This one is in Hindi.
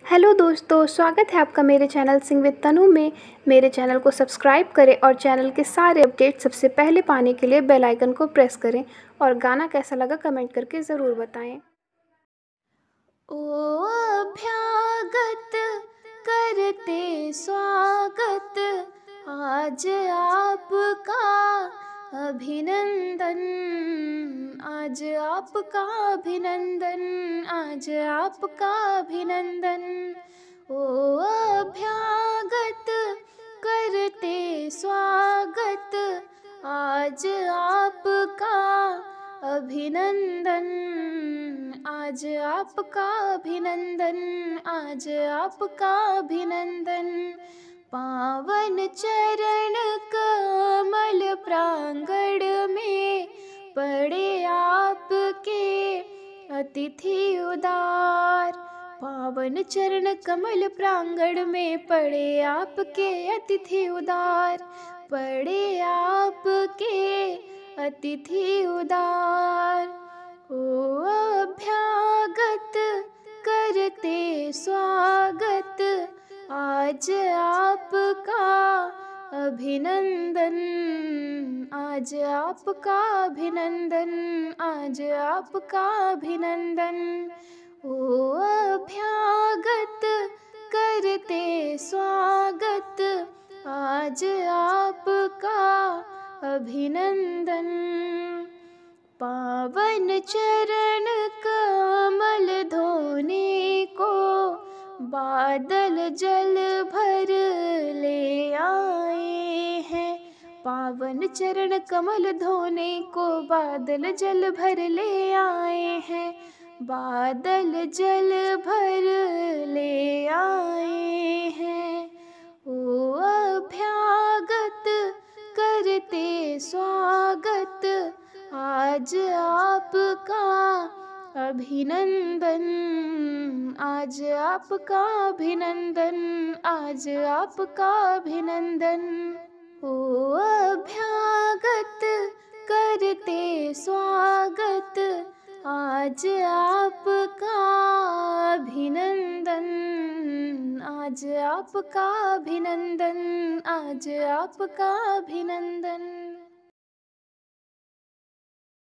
हेलो दोस्तों, स्वागत है आपका मेरे चैनल सिंग विद तनु में। मेरे चैनल को सब्सक्राइब करें और चैनल के सारे अपडेट सबसे पहले पाने के लिए बेल आइकन को प्रेस करें। और गाना कैसा लगा कमेंट करके ज़रूर बताएं। ओ अभ्यागत करते स्वागत, आज आपका अभिनंदन, आज आपका अभिनंदन, आज आपका अभिनंदन। ओ अभ्यागत करते स्वागत, आज आपका अभिनंदन, आज आपका अभिनंदन, आज आपका अभिनंदन। पावन चरण कमल प्रांगण में पड़े आपके अतिथि उदार। पावन चरण कमल प्रांगण में पड़े आपके अतिथि उदार, पड़े आपके अतिथि उदार। ओ अभ्यागत करते स्वागत, आज आपका अभिनंदन, आज आपका अभिनंदन, आज आपका अभिनंदन। ओ अभ्यागत करते स्वागत, आज आपका अभिनंदन। पावन चरण कमल धोने को बादल जल भर ले आए हैं। पावन चरण कमल धोने को बादल जल भर ले आए हैं, बादल जल भर ले आए हैं। ओ अभ्यागत करते स्वागत, आज आपका अभिनंदन, आज आपका अभिनंदन, आज आपका अभिनंदन। ओ अभ्यागत करते स्वागत, आज आपका अभिनंदन, आज आपका अभिनंदन, आज आपका अभिनंदन।